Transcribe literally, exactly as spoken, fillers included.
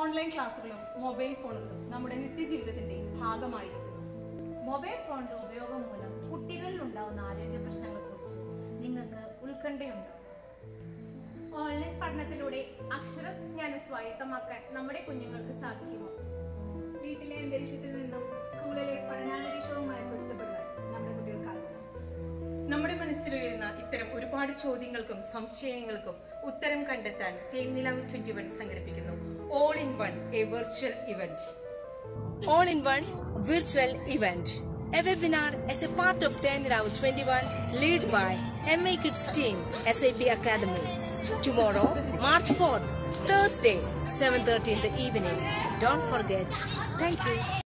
Online ക്ലാസ്സുകളും mobile ഫോണുകളും നമ്മുടെ നിത്യജീവിതത്തിന്റെ ഭാഗമായിരിക്കുന്നു. മൊബൈൽ ഫോണിന്റെ ഉപയോഗം മൂലം കുട്ടികളിൽ ഉണ്ടാകുന്ന ആരോഗ്യ പ്രശ്നങ്ങളെക്കുറിച്ച് നിങ്ങൾക്ക് ഉത്കണ്ഠയുണ്ടോ? ഓൺലൈൻ പഠനത്തിലൂടെ അക്ഷരജ്ഞാനം സ്വായത്തമാക്കാൻ നമ്മുടെ കുഞ്ഞുങ്ങൾക്ക് സാധിക്കുമോ? വീട്ടിലെ അന്തരീക്ഷത്തിൽ നിന്നും സ്കൂളിലെ പഠനാന്തരീക്ഷവുമായി പൊരുത്തപ്പെടുവാൻ നമ്മുടെ കുട്ടികൾക്കാകുമോ? നമ്മുടെ മനസ്സിലുയരുന്ന ഇത്തരം ഒരുപാട് ചോദ്യങ്ങൾക്കും സംശയങ്ങൾക്കും ഉത്തരം കണ്ടെത്താൻ തേൻനിലാവ് ട്വന്റി വൺ സംഘടിപ്പിക്കുന്നു all in one a virtual event. All in one virtual event. A webinar as a part of Thainnilavu twenty-one led by M A Kids team S A P Academy. Tomorrow, March fourth, Thursday, seven thirty in the evening. Don't forget. Thank you.